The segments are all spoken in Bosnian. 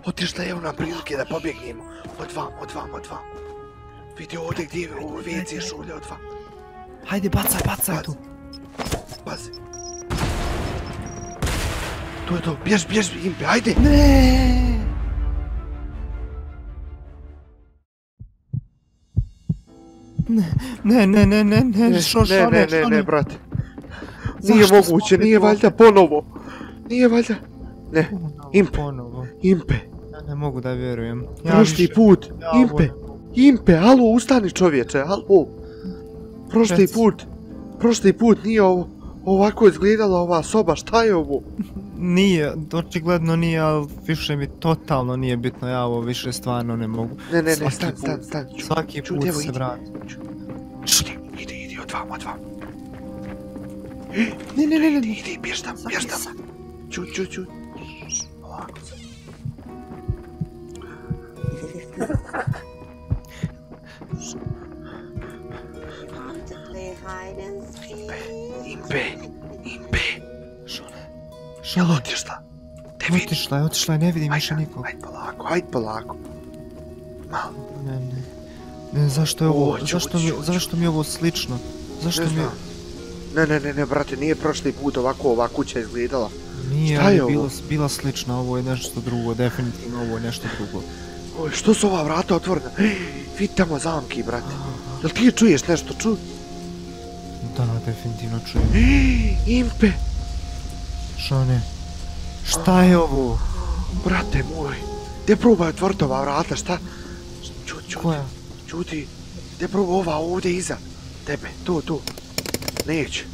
Otišla je ona prilike da pobjegnemo. Od vam. Vidi ovdje gdje je u WC šulja, od vam. Hajde, bacaj tu. Pazi. To je to, bjež, impe, hajde. Ne, što? Ne, brate. Nije moguće, nije valjda ponovo. Nije valjda. Ne, impe. Ja ne mogu da vjerujem. Prošli put, impe, alo, ustani čovječe, alo. Prošli put nije ovo, ovako izgledala ova soba, šta je ovo? Nije, očigledno nije, ali više mi totalno nije bitno, ja ovo više stvarno ne mogu. Ne, stan. Svaki put se vrati. Idi, od vam. Ne. Idi, bješ tam. Čuj. Ovako. Impe. Jel otišla? Otišla je, ne vidim više nikog. Hajde polako. Malo. Ne, zašto mi je ovo slično? Zašto mi je... Ne, brate, nije prošli put ovako ova kuća izgledala. Nije, ali je bila slična, ovo je nešto drugo, definitivno ovo je nešto drugo. Oj, što su ova vrata otvorena? Vidi tamo zamki, brate. Jel ti čuješ nešto, čuj? Da, definitivno čujem. Impe! Šone, šta je ovo? Brate moj, gdje probaj otvoriti ova vrata, šta? Koja? Čuti, gdje probaj ova ovdje iza tebe, tu. Neće.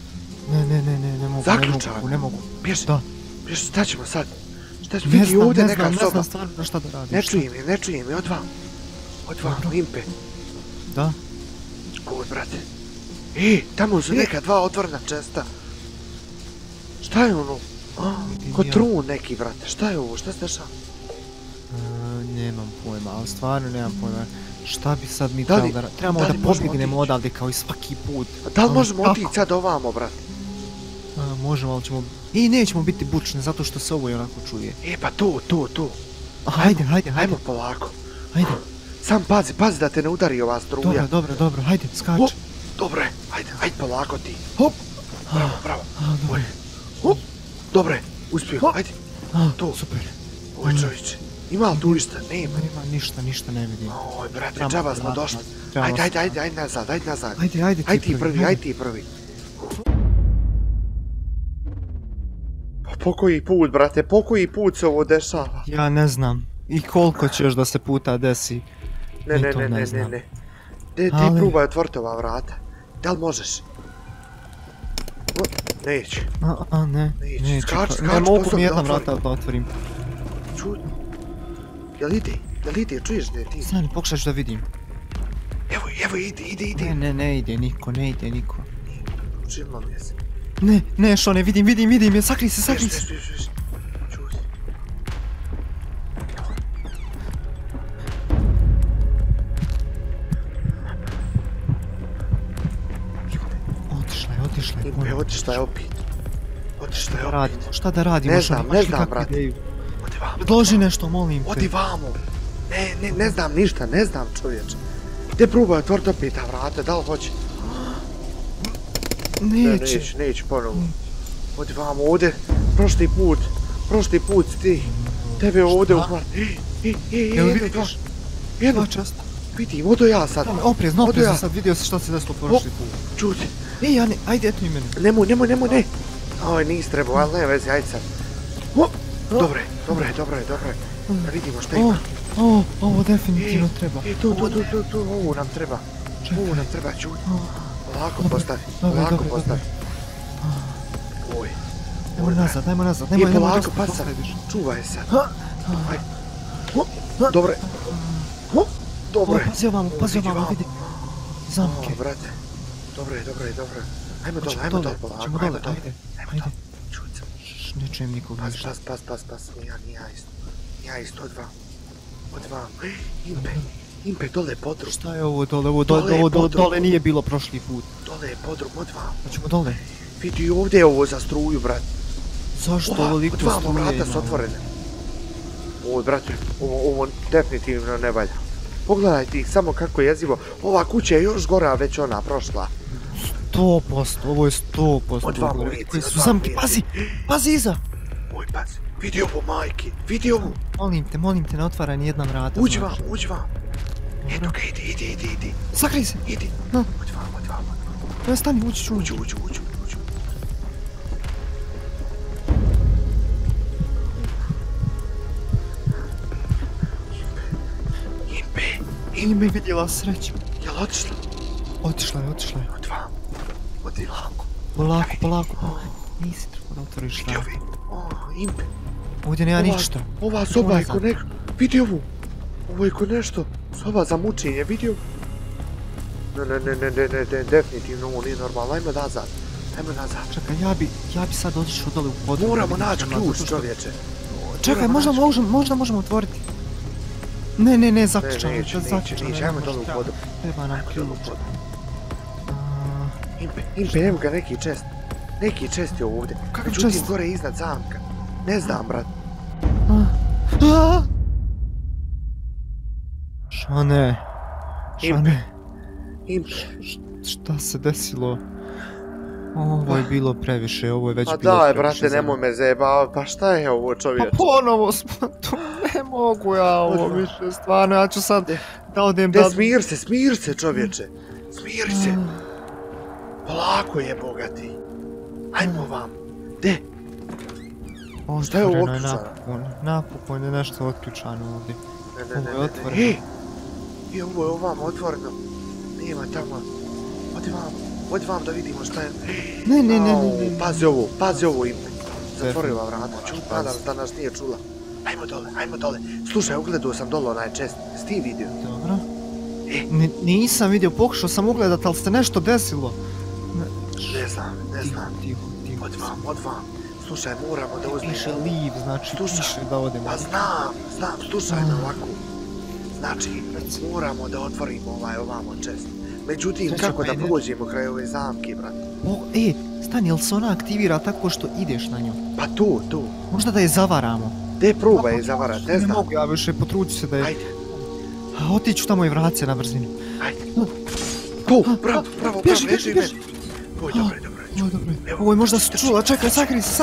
Ne mogu. Bjež, šta ćemo sad? Vidi ovdje neka soba. Ne znam stvarno šta da radim. Ne čujem je, od vam, impe. Da? Kud, brate. Tamo su neka dva otvorena česta. Šta je ono? Ko trun neki, brate, šta je ovo, šta se dešava? Nemam pojma, ali stvarno nemam pojma. Šta bi sad mi trebalo da radimo? Trebamo da pobjegnemo odavde kao i svaki put. Da li možemo otići sad ovamo, brate? Možemo, ali ćemo... nećemo biti bučni, zato što se ovo i onako čuje. Pa tu. Hajde. Hajmo polako. Hajde. Sam pazi da te ne udari ova struja. Dobro, hajde, skači. Dobre, hajde polako ti. Hop. Bravo. Hop. Dobre, uspio, hajde. To. Super. Oj, čovječe. Ima li tu išta? Nema. Ništa ne vidim. Oj, brate, džaba smo došli. Ajde nazad. Ajde ti prvi. Pokoji put, brate, pokoji put se ovo dešava. Ja ne znam. I koliko će još da se puta desi. Ne. Ti probaj otvoriti ova vrata. Da li možeš? Neće. Neće. Skač, ne mogu mi jedna vrata da otvorim. Čuj. Jel ide, čuješ da je ti? Stani, pokušaj da vidim. Evo, ide. Ne ide niko. Učinilo mi je se. Ne, što ne vidim je, sakri se. Čuj. Otišla je opet. Šta da radimo? Ne znam, brate. Predloži nešto, molim te. Odi vamo. Ne znam ništa, čovječe. Gdje probaj otvoriti opet ta vrata, da li hoće? Neće ponovo. Odi vamo, ovdje, prošli put ti, tebe ovdje uhvat. Jel vidiš? Jedno, vidim, odo ja sad. Oprezno sad, vidio si što se desilo prošli put. Čuti. Jani, ajde, eto i mene. Nemoj, ne. Oj, nisi trebao, ali ne vezi, ajde sad. Dobre. Da vidimo šta ima. Ovo definitivno treba. Tu, ovo nam treba, čuti. Polako postavi. Oj. Dajmo nazad. Polako, pa sad, čuvaj se. Dobre. Pazi ovamo, vidi. Zamke. Brate. Dobre. Ajmo dole, polako, ajmo dole. Čuj se. Ne čujem nikog više. Pas, ja isto, od vam. Impe, dole podrum. Šta je ovo dole? Ovo dole nije bilo prošli put. Dole je podrum, od vam. Hoćemo dole. Vidi, ovdje je ovo za struju, brat. Zašto ovoliko struje? Od vamo vrata su otvorene. Ovo, brate, ovo definitivno ne valja. Pogledajte ih samo kako je jezivo. Ova kuća je još gora, već ona prošla. 100%, ovo je 100%. Od dva ulice, Koji su od dva zamki, ulice. pazi iza. Oj, pazi, vidi ovo, majke, vidi ovo. Molim te, ne otvaraj ni jedna vrata. Uđi znači. vam, uđi vam. Eto ga, idi. Sakrij se. Idi. No. Od vam. Ne, stani, uđi ću. Uđu. Ime vidjela sreću. Jel otišla? Otišla je. Od vam. Odi lako. Polako. Nisi trebao da otvoriš Vidi ovi. Impe. Ovdje nema ništa. Ova soba je ko neko. Vidi ovu. Ovo je ko nešto. Soba za mučenje, vidi ovu. Ne, definitivno ovo nije normalno. Ajmo nazad. Čekaj, ja bi sad otišao dole u podru. Moramo naći ključ, čovječe. Čekaj, možda možemo otvoriti. Ne, zaključano. Neće, ajmo dole u podru. Treba nam ključ. Impe, evo ga neki čest je ovdje. Međutim, gore je iznad zamka. Ne znam, brat. Šane. Impe. Šta se desilo? Ovo je bilo previše, ovo je već Pa bilo daj, previše. brate, nemoj me zajebavati, pa šta je ovo, čovječe? Pa ponovo smo tu, ne mogu ja ovo više, stvarno, ja ću sad da odem da... Smir se, čovječe, smiri se. Polako je, bogati. Ajmo vam. De? Šta je ovo otključano? Napokon je nešto otključano ovdje. Ovo je otvoreno. I ovo je ovam otvoreno. Nema tamo. Odi vam da vidimo šta je. Ne. Pazi ovo ime. Zatvorila vrata, nadam se da nas nije čula. Ajmo dole. Slušaj, ugledao sam dole onaj čest. Jesi ti vidio? Dobro. Nisam vidio, pokušao sam ugledat, ali se nešto desilo. Ne znam. Tiho. Od vam. Slušaj, moramo da uzmemo. Piše leave, znači piše da odemo. Pa znam, slušaj me ovako. Znači, moramo da otvorimo ovamo čest. Međutim, kako da prođemo kraj ove zamke, brate? Stani, jel se ona aktivira tako što ideš na nju? Pa tu. Možda da je zavaramo. Gdje proba je zavarat, ne znam. Ne mogu ja više, potrudit ću se da je... Ajde. Otiću tamo i vrat se na brzinu. Ajde. Tu, bravo, Bježi. Oj, dobro. Ovo je možda se čula, čekaj, sakri se.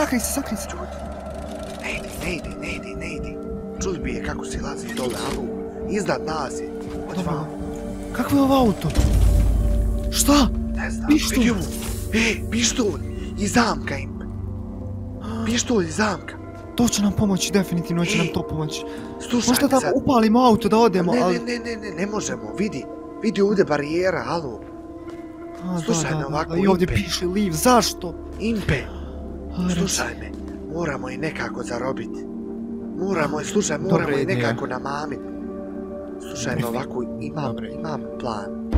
Ne idi. Čuli bi je kako se lazi dole, alu. Iznad nas je. Od vam. Kako je ovo auto? Šta? Ne znam, Pištolj. vidi ovu. Pištolj. Iz zamka im. Pištolj iz zamka. To će nam pomoći, definitivno će nam to pomoći. Slušaj, možda da upalimo auto, da odemo, ali... Ne možemo, vidi ovdje barijera, alo. Slušaj me ovako, i ovdje Impe. piše leave, zašto? Impe, slušaj me, moramo je nekako zarobiti. Moramo je nekako namamiti. Slušaj me ovako, imam plan.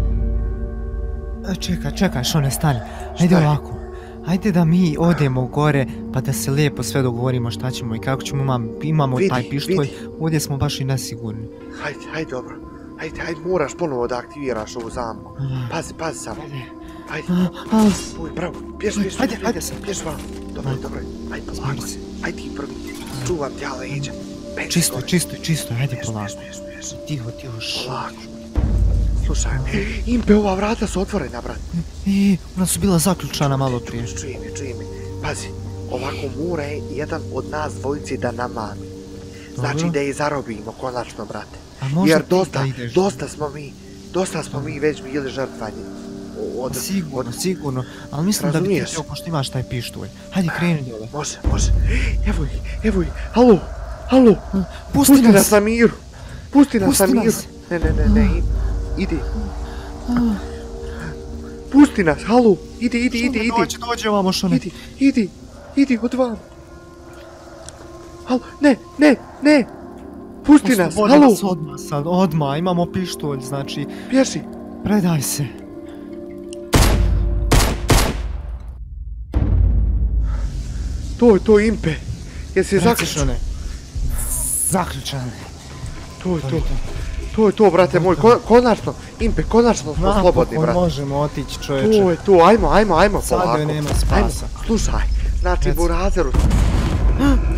Čekaj, Šone, stani. Ajde ovako. Ajde da mi odemo gore, pa da se lijepo sve dogovorimo šta ćemo i kako ćemo, imamo taj pištolj, ovdje smo baš i nesigurni. Hajde, dobro. Ajde, moraš ponovo da aktiviraš ovu zamku. Pazi samo. Ajde. Uj, bravo. Pješ vam. Dobro. Ajde, polako. Ajde ti prvi. Čuvam ti leđa. Čisto, ajde polako. Tiho, polako. Slušaj, Impe, ova vrata su otvorena, brat. Ona su bila zaključana malo prije. Čuj mi. Pazi, ovako mora je jedan od nas dvojici da namami. Znači da je zarobimo konačno, brate. Jer dosta smo mi već bili žrtvani. Sigurno, ali mislim da bi ti htio pošto imaš taj pištolj. Hajde, kreni dole. Može. Evo ih, halo. Pusti nas na miru. Ne, idi. Pusti nas, halo, idi. Dođe ovamo, Šone. Idi, od vam. Halo, ne. Pusti nas, halo. Odmah, imamo pištolj, znači... Bježi. Predaj se. To je Impe. Jesi zaključan? Zaključan. To je to, brate moj, konačno, Impe, konačno smo slobodni, brate. Možemo otići, čovječe. To je to, ajmo, polako. Sad joj nema spasa. Slušaj, znači Burazeru...